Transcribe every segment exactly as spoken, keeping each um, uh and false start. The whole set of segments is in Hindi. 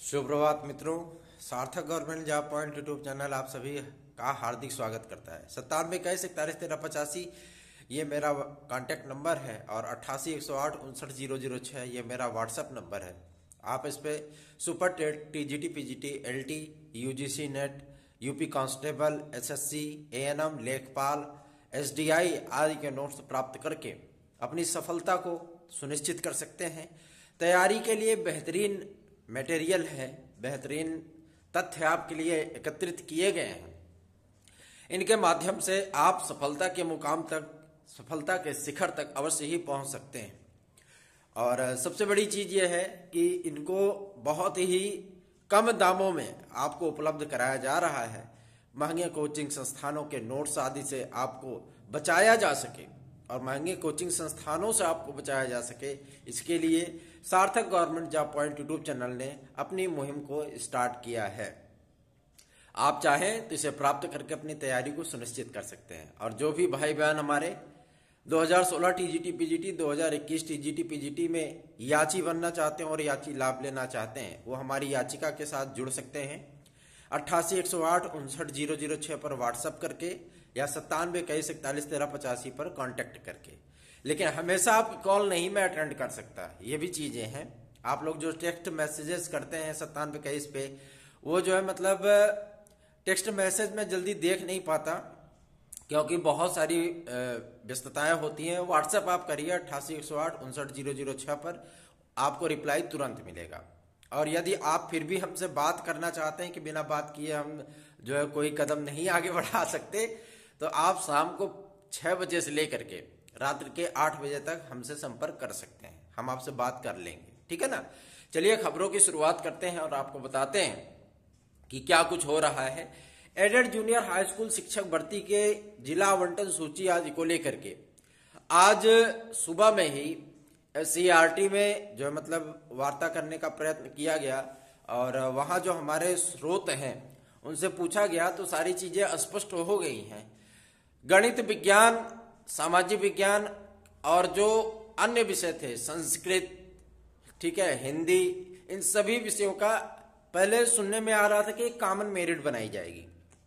सुप्रभात मित्रों, Sarthak government job point YouTube channel आप सभी का हार्दिक स्वागत करता है। सत्तानवे इक्कीस इकतालीस तेरह पचासी ये मेरा कांटेक्ट नंबर है और अट्ठासी एक सौ आठ उनसठ जीरो जीरो छः ये मेरा व्हाट्सएप नंबर है। आप इस पे super TET, TGT, PGT, LT, UGC NET, UP constable, SSC, ANM, लेखपाल, एसडीआई आदि के नोट्स प्राप्त करके अपनी सफलता को सुनिश्चित कर सकते हैं। तैयारी के लिए बेहतरीन मटेरियल है, बेहतरीन तथ्य आपके लिए एकत्रित किए गए हैं। इनके माध्यम से आप सफलता के मुकाम तक, सफलता के शिखर तक अवश्य ही पहुंच सकते हैं। और सबसे बड़ी चीज यह है कि इनको बहुत ही कम दामों में आपको उपलब्ध कराया जा रहा है। महंगे कोचिंग संस्थानों के नोट्स आदि से आपको बचाया जा सके और महंगे कोचिंग संस्थानों से आपको बचाया जा सके, इसके लिए Sarthak government job point YouTube channel ने अपनी मुहिम को स्टार्ट किया है। आप चाहें तो इसे प्राप्त करके अपनी तैयारी को सुनिश्चित कर सकते हैं। और जो भी भाई बहन हमारे दो हज़ार सोलह टीजीटी पीजीटी, दो हज़ार इक्कीस टीजीटी पीजीटी में याची बनना चाहते हैं और याची लाभ लेना चाहते हैं, वो हमारी याचिका के साथ जुड़ सकते हैं। अट्ठासी एक सौ आठ उनसठ जीरो जीरो छः पर व्हाट्सएप करके या सत्तानवे इक्कीस इकतालीस तेरह पचासी पर कांटेक्ट करके। लेकिन हमेशा आपकी कॉल नहीं मैं अटेंड कर सकता, ये भी चीजें हैं। आप लोग जो टेक्स्ट मैसेजेस करते हैं सत्तानवे इक्कीस पे, वो जो है मतलब टेक्स्ट मैसेज में जल्दी देख नहीं पाता क्योंकि बहुत सारी व्यस्तताएं होती हैं। व्हाट्सएप आप करिए अट्ठासी एक सौ आठ उनसठ जीरो जीरो छः पर, आपको रिप्लाई तुरंत मिलेगा। और यदि आप फिर भी हमसे बात करना चाहते हैं कि बिना बात किए हम जो है कोई कदम नहीं आगे बढ़ा सकते, तो आप शाम को छह बजे से लेकर के रात्रि के आठ बजे तक हमसे संपर्क कर सकते हैं, हम आपसे बात कर लेंगे, ठीक है ना। चलिए खबरों की शुरुआत करते हैं और आपको बताते हैं कि क्या कुछ हो रहा है। एडेड जूनियर हाई स्कूल शिक्षक भर्ती के जिला आवंटन सूची आदि को लेकर के आज सुबह में ही सीआरटी में जो मतलब वार्ता करने का प्रयत्न किया गया और वहां जो हमारे स्रोत हैं उनसे पूछा गया तो सारी चीजें स्पष्ट हो गई हैं। गणित, विज्ञान, सामाजिक विज्ञान और जो अन्य विषय थे, संस्कृत, ठीक है, हिंदी, इन सभी विषयों का पहले सुनने में आ रहा था कि कॉमन मेरिट बनाई जाएगी।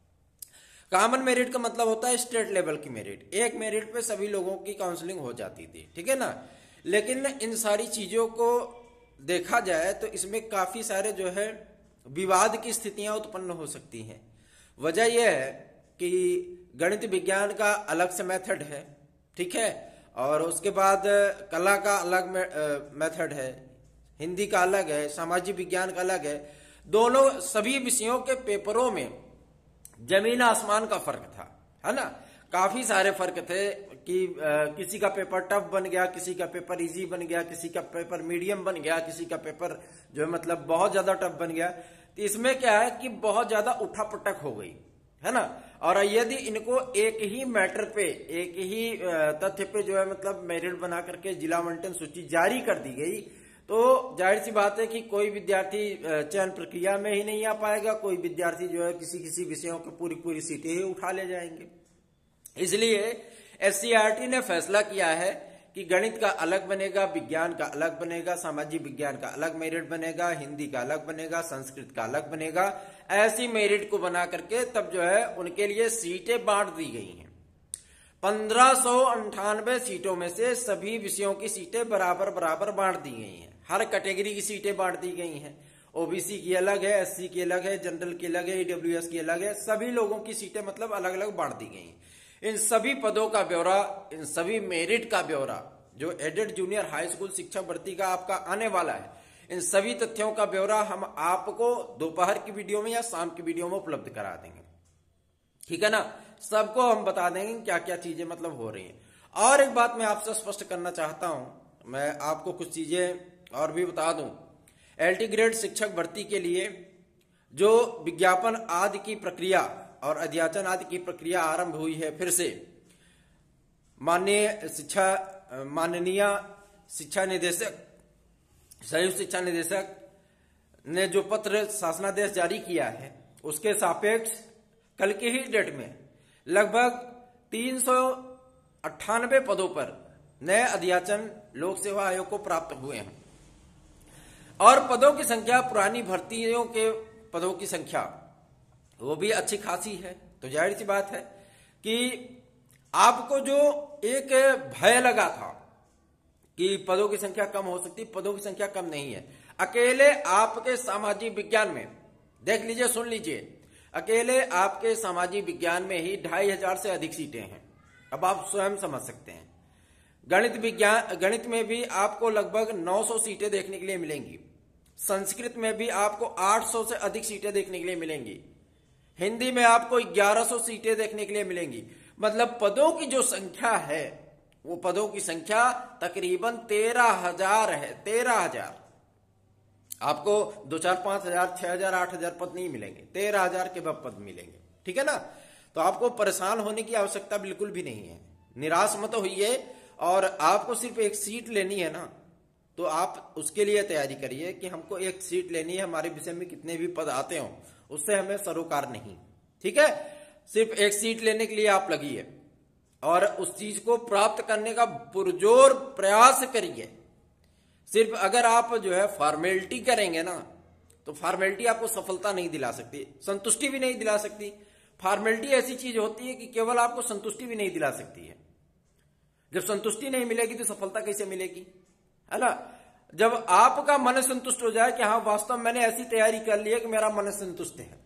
कॉमन मेरिट का मतलब होता है स्टेट लेवल की मेरिट, एक मेरिट पे सभी लोगों की काउंसलिंग हो जाती थी, ठीक है ना। लेकिन इन सारी चीजों को देखा जाए तो इसमें काफी सारे जो है विवाद की स्थितियां उत्पन्न हो सकती हैं। वजह यह है कि गणित विज्ञान का अलग से मेथड है, ठीक है, और उसके बाद कला का अलग मेथड है, हिंदी का अलग है, सामाजिक विज्ञान का अलग है। दोनों सभी विषयों के पेपरों में जमीन आसमान का फर्क था, है ना। काफी सारे फर्क थे कि आ, किसी का पेपर टफ बन गया, किसी का पेपर इजी बन गया, किसी का पेपर मीडियम बन गया, किसी का पेपर जो है मतलब बहुत ज्यादा टफ बन गया। तो इसमें क्या है कि बहुत ज्यादा उठापटक हो गई, है ना। और यदि इनको एक ही मैटर पे, एक ही तथ्य पे जो है मतलब मेरिट बना करके जिला आवंटन सूची जारी कर दी गई तो जाहिर सी बात है कि कोई विद्यार्थी चयन प्रक्रिया में ही नहीं आ पाएगा, कोई विद्यार्थी जो है किसी किसी विषयों की पूरी पूरी सीटें ही उठा ले जाएंगे। इसलिए एससीईआरटी ने फैसला किया है कि गणित का अलग बनेगा, विज्ञान का अलग बनेगा, सामाजिक विज्ञान का अलग मेरिट बनेगा, हिंदी का अलग बनेगा, संस्कृत का अलग बनेगा। ऐसी मेरिट को बना करके तब जो है उनके लिए सीटें बांट दी गई हैं। पंद्रह सौ अंठानवे सीटों में से सभी विषयों की सीटें बराबर बराबर बांट दी गई हैं। हर कैटेगरी की सीटें बांट दी गई हैं। ओबीसी की अलग है, एससी की अलग है, जनरल की अलग है, ईडब्ल्यूएस की अलग है। सभी लोगों की सीटें मतलब अलग अलग बांट दी गई हैं। इन सभी पदों का ब्यौरा, इन सभी मेरिट का ब्यौरा जो एडेड जूनियर हाई स्कूल शिक्षक भर्ती का आपका आने वाला है, इन सभी तथ्यों का ब्यौरा हम आपको दोपहर की वीडियो में या शाम की वीडियो में उपलब्ध करा देंगे, ठीक है ना। सबको हम बता देंगे क्या क्या चीजें मतलब हो रही हैं। और एक बात मैं आपसे स्पष्ट करना चाहता हूं, मैं आपको कुछ चीजें और भी बता दूं। एलटी ग्रेड शिक्षक भर्ती के लिए जो विज्ञापन आदि की प्रक्रिया और अध्याचन आदि की प्रक्रिया आरंभ हुई है फिर से, माननीय शिक्षा माननीय शिक्षा निदेशक, संयुक्त शिक्षा निदेशक ने जो पत्र शासनादेश जारी किया है उसके सापेक्ष कल के ही डेट में लगभग तीन सौ अट्ठानबे पदों पर नए अध्याचन लोक सेवा आयोग को प्राप्त हुए हैं। और पदों की संख्या, पुरानी भर्तियों के पदों की संख्या वो भी अच्छी खासी है। तो जाहिर सी बात है कि आपको जो एक भय लगा था कि पदों की संख्या कम हो सकती, पदों की संख्या कम नहीं है। अकेले आपके सामाजिक विज्ञान में देख लीजिए, सुन लीजिए, अकेले आपके सामाजिक विज्ञान में ही ढाई हजार से अधिक सीटें हैं। अब आप स्वयं समझ सकते हैं। गणित विज्ञान, गणित में भी आपको लगभग नौ सौ सीटें देखने के लिए मिलेंगी। संस्कृत में भी आपको आठ सौ से अधिक सीटें देखने के लिए मिलेंगी। हिंदी में आपको ग्यारह सौ सीटें देखने के लिए मिलेंगी। मतलब पदों की जो संख्या है, वो पदों की संख्या तकरीबन तेरह हजार है। तेरह हजार आपको दो चार पांच हजार छह हजार आठ हजार पद नहीं मिलेंगे, तेरह हजार के पद मिलेंगे। ठीक है ना। तो आपको परेशान होने की आवश्यकता बिल्कुल भी नहीं है, निराश मत होइए। और आपको सिर्फ एक सीट लेनी है ना, तो आप उसके लिए तैयारी करिए कि हमको एक सीट लेनी है, हमारे विषय में कितने भी पद आते हो उससे हमें सरोकार नहीं। ठीक है, सिर्फ एक सीट लेने के लिए आप लगिए और उस चीज को प्राप्त करने का पुरजोर प्रयास करिए। सिर्फ अगर आप जो है फॉर्मेलिटी करेंगे ना, तो फॉर्मेलिटी आपको सफलता नहीं दिला सकती, संतुष्टि भी नहीं दिला सकती। फॉर्मेलिटी ऐसी चीज होती है कि केवल आपको संतुष्टि भी नहीं दिला सकती है। जब संतुष्टि नहीं मिलेगी तो सफलता कैसे मिलेगी, है ना। जब आपका मन संतुष्ट हो जाए कि हाँ वास्तव मैंने ऐसी तैयारी कर ली है कि मेरा मन संतुष्ट है,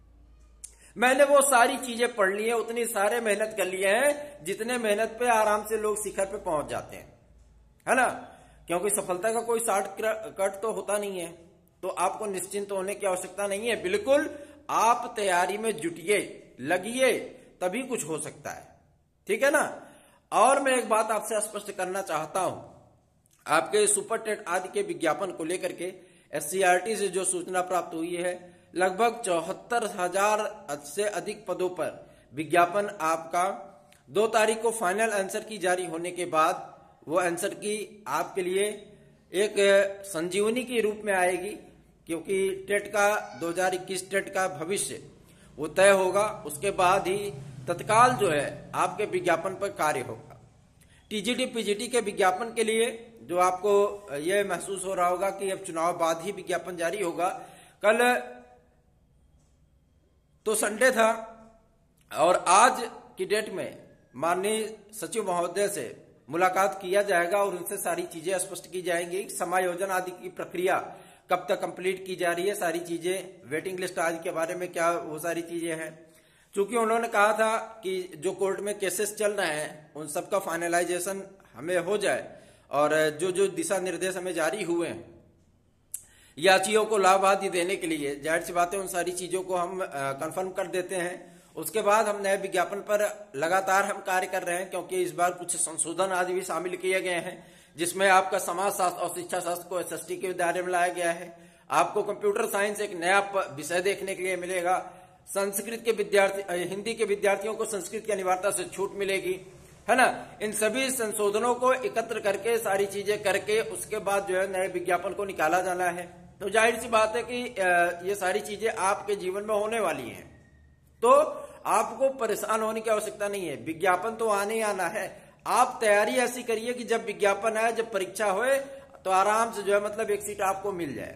मैंने वो सारी चीजें पढ़ ली है, उतनी सारे मेहनत कर लिए हैं जितने मेहनत पे आराम से लोग शिखर पे पहुंच जाते हैं, है ना। क्योंकि सफलता का कोई शॉर्टकट तो होता नहीं है। तो आपको निश्चिंत होने की आवश्यकता नहीं है। बिल्कुल आप तैयारी में जुटिए, लगिए, तभी कुछ हो सकता है। ठीक है ना। और मैं एक बात आपसे स्पष्ट करना चाहता हूं, आपके सुपर टेट आदि के विज्ञापन को लेकर के एससीईआरटी से जो सूचना प्राप्त हुई है, लगभग चौहत्तर हजार से अधिक पदों पर विज्ञापन आपका दो तारीख को फाइनल आंसर की जारी होने के बाद वो आंसर की आपके लिए एक संजीवनी के रूप में आएगी। क्योंकि टेट का दो हजार इक्कीस टेट का भविष्य वो तय होगा, उसके बाद ही तत्काल जो है आपके विज्ञापन पर कार्य होगा। टीजीटी पीजीटी के विज्ञापन के लिए जो आपको यह महसूस हो रहा होगा कि अब चुनाव बाद ही विज्ञापन जारी होगा, कल तो संडे था और आज की डेट में माननीय सचिव महोदय से मुलाकात किया जाएगा और उनसे सारी चीजें स्पष्ट की जाएंगी। समायोजन आदि की प्रक्रिया कब तक कंप्लीट की जा रही है, सारी चीजें, वेटिंग लिस्ट आदि के बारे में क्या वो सारी चीजें हैं। चूंकि उन्होंने कहा था कि जो कोर्ट में केसेस चल रहे हैं उन सबका फाइनलाइजेशन हमें हो जाए और जो जो दिशा निर्देश हमें जारी हुए हैं याचियों को लाभ आदि देने के लिए, जाहिर सी बात है उन सारी चीजों को हम कंफर्म कर देते हैं। उसके बाद हम नए विज्ञापन पर लगातार हम कार्य कर रहे हैं, क्योंकि इस बार कुछ संशोधन आदि भी शामिल किए गए हैं, जिसमें आपका समाज शास्त्र और शिक्षा शास्त्र को एसएसटी के दायरे में लाया गया है। आपको कंप्यूटर साइंस एक नया विषय देखने के लिए मिलेगा। संस्कृत के विद्यार्थी, हिंदी के विद्यार्थियों को संस्कृत की अनिवार्यता से छूट मिलेगी, है ना। इन सभी संशोधनों को एकत्र करके, सारी चीजें करके उसके बाद जो है नए विज्ञापन को निकाला जाना है। तो जाहिर सी बात है कि ये सारी चीजें आपके जीवन में होने वाली हैं, तो आपको परेशान होने की आवश्यकता नहीं है। विज्ञापन तो आने ही आना है। आप तैयारी ऐसी करिए कि जब विज्ञापन आए, जब परीक्षा होए, तो आराम से जो है मतलब एक सीट आपको मिल जाए।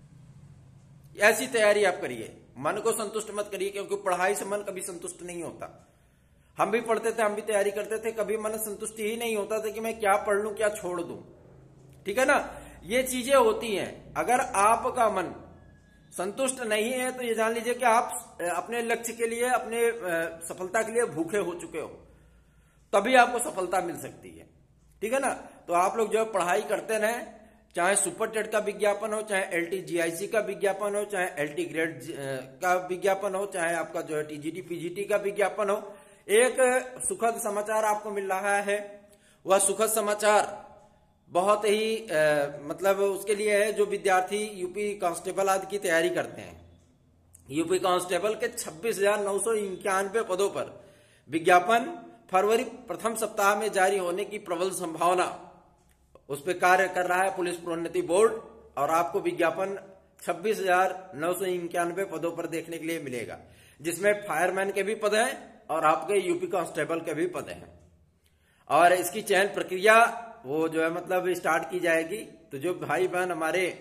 ऐसी तैयारी आप करिए, मन को संतुष्ट मत करिए, क्योंकि पढ़ाई से मन कभी संतुष्ट नहीं होता। हम भी पढ़ते थे, हम भी तैयारी करते थे, कभी मन संतुष्टि ही नहीं होता था कि मैं क्या पढ़ लूं, क्या छोड़ दूं। ठीक है ना। ये चीजें होती हैं। अगर आपका मन संतुष्ट नहीं है तो ये जान लीजिए कि आप अपने लक्ष्य के लिए, अपने सफलता के लिए भूखे हो चुके हो, तभी आपको सफलता मिल सकती है। ठीक है ना। तो आप लोग जो है पढ़ाई करते रहें, चाहे सुपर टेट का विज्ञापन हो, चाहे एलटी जीआईसी का विज्ञापन हो, चाहे एलटी ग्रेड का विज्ञापन हो, चाहे आपका जो है टीजीटी पीजीटी का विज्ञापन हो। एक सुखद समाचार आपको मिल रहा है। वह सुखद समाचार बहुत ही आ, मतलब उसके लिए है जो विद्यार्थी यूपी कांस्टेबल आदि की तैयारी करते हैं। यूपी कांस्टेबल के छब्बीस हजार नौ सौ इक्यानवे पदों पर विज्ञापन फरवरी प्रथम सप्ताह में जारी होने की प्रबल संभावना, उस पर कार्य कर रहा है पुलिस प्रोन्नति बोर्ड। और आपको विज्ञापन छब्बीस हजार नौ सौ इक्यानवे पदों पर देखने के लिए मिलेगा, जिसमें फायरमैन के भी पद हैं और आपके यूपी कांस्टेबल के भी पद हैं। और इसकी चयन प्रक्रिया वो जो है मतलब स्टार्ट की जाएगी। तो जो भाई बहन हमारे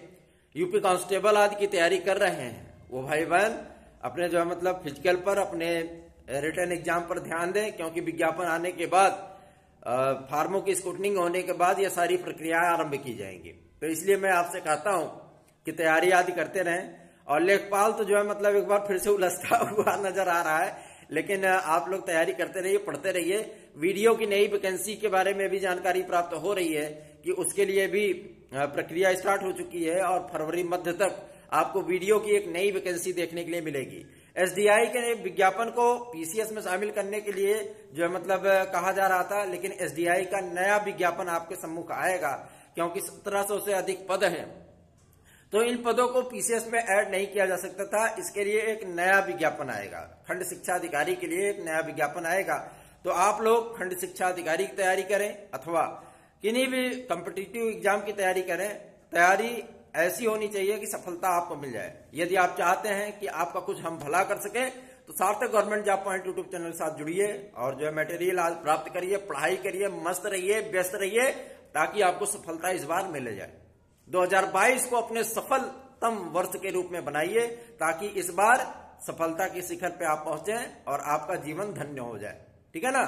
यूपी कांस्टेबल आदि की तैयारी कर रहे हैं वो भाई बहन अपने जो है मतलब फिजिकल पर, अपने रिटर्न एग्जाम पर ध्यान दें, क्योंकि विज्ञापन आने के बाद फार्मों की स्क्रूटनिंग होने के बाद ये सारी प्रक्रियाएं आरंभ की जाएंगी। तो इसलिए मैं आपसे कहता हूं कि तैयारी आदि करते रहें। और लेखपाल तो जो है मतलब एक बार फिर से उलझता हुआ नजर आ रहा है, लेकिन आप लोग तैयारी करते रहिए, पढ़ते रहिए। वीडियो की नई वैकेंसी के बारे में भी जानकारी प्राप्त हो रही है कि उसके लिए भी प्रक्रिया स्टार्ट हो चुकी है और फरवरी मध्य तक आपको वीडियो की एक नई वैकेंसी देखने के लिए मिलेगी। एसडीआई के विज्ञापन को पीसीएस में शामिल करने के लिए जो है मतलब कहा जा रहा था, लेकिन एसडीआई का नया विज्ञापन आपके सम्मुख आएगा, क्योंकि सत्रह सौ से अधिक पद हैं, तो इन पदों को पीसीएस में ऐड नहीं किया जा सकता था। इसके लिए एक नया विज्ञापन आएगा, खंड शिक्षा अधिकारी के लिए एक नया विज्ञापन आएगा। तो आप लोग खंड शिक्षा अधिकारी की तैयारी करें अथवा किन्हीं भी कॉम्पिटिटिव एग्जाम की तैयारी करें। तैयारी ऐसी होनी चाहिए कि सफलता आपको मिल जाए। यदि आप चाहते हैं कि आपका कुछ हम भला कर सके तो Sarthak government job point YouTube channel के साथ जुड़िए और जो है मटेरियल आज प्राप्त करिए, पढ़ाई करिए, मस्त रहिए, व्यस्त रहिए, ताकि आपको सफलता इस बार मिल जाए। दो हज़ार बाईस को अपने सफलतम वर्ष के रूप में बनाइए, ताकि इस बार सफलता के शिखर पे आप पहुंचे और आपका जीवन धन्य हो जाए। ठीक है ना।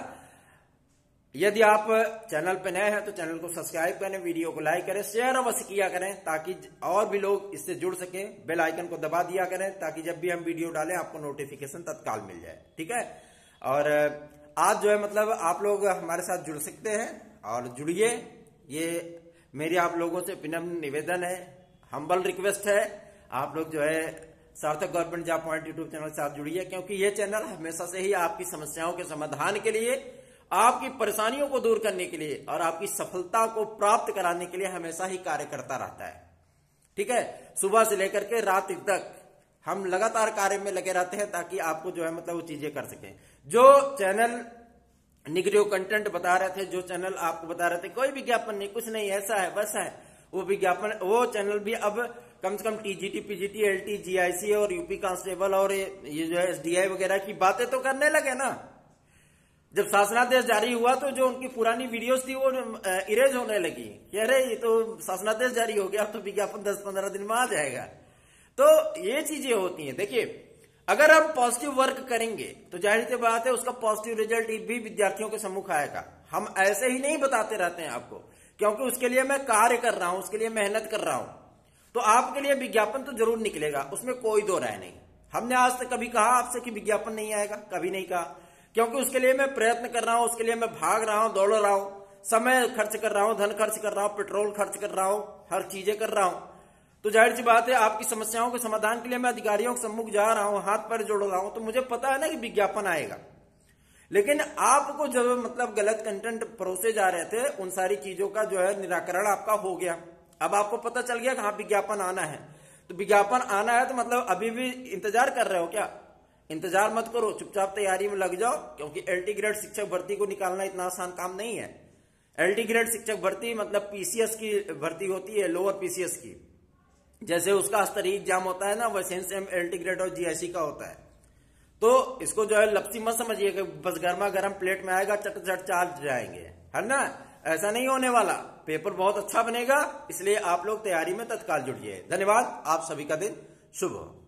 यदि आप चैनल पे नए हैं तो चैनल को सब्सक्राइब करें, वीडियो को लाइक करें, शेयर अवश्य किया करें, ताकि और भी लोग इससे जुड़ सकें। बेल आइकन को दबा दिया करें, ताकि जब भी हम वीडियो डालें आपको नोटिफिकेशन तत्काल मिल जाए। ठीक है। और आज जो है मतलब आप लोग हमारे साथ जुड़ सकते हैं और जुड़िए। ये मेरी आप लोगों से विनम्र निवेदन है, हम्बल रिक्वेस्ट है, आप लोग जो है Sarthak government job point YouTube channel के साथ जुड़िए, क्योंकि ये चैनल हमेशा से ही आपकी समस्याओं के समाधान के लिए, आपकी परेशानियों को दूर करने के लिए और आपकी सफलता को प्राप्त कराने के लिए हमेशा ही कार्य करता रहता है। ठीक है। सुबह से लेकर के रात तक हम लगातार कार्य में लगे रहते हैं, ताकि आपको जो है मतलब वो चीजें कर सकें। जो चैनल निगेटिव कंटेंट बता रहे थे, जो चैनल आपको बता रहे थे कोई विज्ञापन नहीं, कुछ नहीं, ऐसा है वैसा है, वो विज्ञापन वो चैनल भी अब कम से कम टीजीटी, पीजीटी, एलटी, जीआईसी और यूपी कांस्टेबल और ये जो है एसडीआई वगैरह की बातें तो करने लगे ना। जब शासनादेश जारी हुआ तो जो उनकी पुरानी वीडियोस थी वो इरेज होने लगी कि अरे ये तो शासनादेश जारी हो गया, अब तो विज्ञापन दस पंद्रह दिन में आ जाएगा। तो ये चीजें होती हैं। देखिए, अगर हम पॉजिटिव वर्क करेंगे तो जाहिर सी बात है उसका पॉजिटिव रिजल्ट भी विद्यार्थियों के सम्मुख आएगा। हम ऐसे ही नहीं बताते रहते हैं आपको, क्योंकि उसके लिए मैं कार्य कर रहा हूं, उसके लिए मेहनत कर रहा हूं। तो आपके लिए विज्ञापन तो जरूर निकलेगा, उसमें कोई दो राय नहीं। हमने आज तक कभी कहा आपसे कि विज्ञापन नहीं आएगा? कभी नहीं कहा, क्योंकि उसके लिए मैं प्रयत्न कर रहा हूं, उसके लिए मैं भाग रहा हूं, दौड़ रहा हूं, समय खर्च कर रहा हूं, धन खर्च कर रहा हूं, पेट्रोल खर्च कर रहा हूं, हर चीजें कर रहा हूं। तो जाहिर सी बात है आपकी समस्याओं के समाधान के लिए मैं अधिकारियों के सम्मुख जा रहा हूं, हाथ पैर जोड़ रहा हूं, तो मुझे पता है ना कि विज्ञापन आएगा। लेकिन आपको जब मतलब गलत कंटेंट परोसे जा रहे थे, उन सारी चीजों का जो है निराकरण आपका हो गया। अब आपको पता चल गया कि हाँ विज्ञापन आना है। तो विज्ञापन आना है तो मतलब अभी भी इंतजार कर रहे हो क्या? इंतजार मत करो, चुपचाप तैयारी में लग जाओ, क्योंकि एलटी ग्रेड शिक्षक भर्ती को निकालना इतना आसान काम नहीं है। एलटी ग्रेड शिक्षक भर्ती मतलब पीसीएस की भर्ती होती है, लोअर पीसीएस की। जैसे उसका स्तरीय एग्जाम होता है ना, वैसे सेम एलटी ग्रेड और जीआईसी का होता है। तो इसको जो है लपसी मत समझिए कि बस गर्मा गर्म प्लेट में आएगा, चट चट चाल जाएंगे, है ना। ऐसा नहीं होने वाला। पेपर बहुत अच्छा बनेगा, इसलिए आप लोग तैयारी में तत्काल जुड़िए। धन्यवाद। आप सभी का दिन शुभ हो।